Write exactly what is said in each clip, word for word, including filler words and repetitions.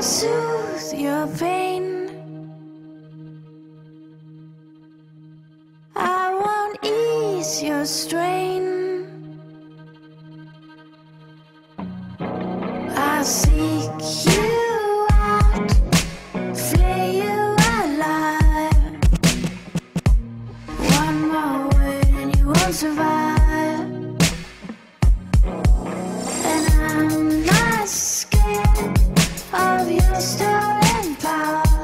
soothe your pain. I won't ease your strain. I'll seek you out, flay you alive. One more word and you won't survive. And I'm not scared of your stolen power.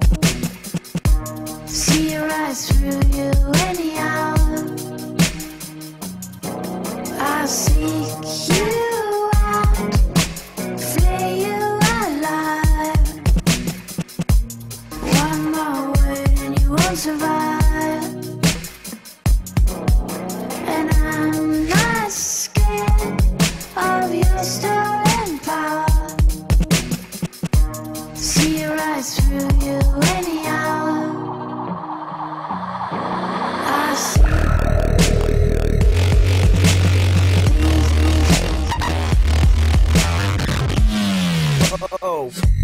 See your eyes through you anyhow. I'll seek you out, flay you alive. One more word and you won't survive. And I'm not scared of your stolen power. See your eyes through you anyhow. I see. Oh.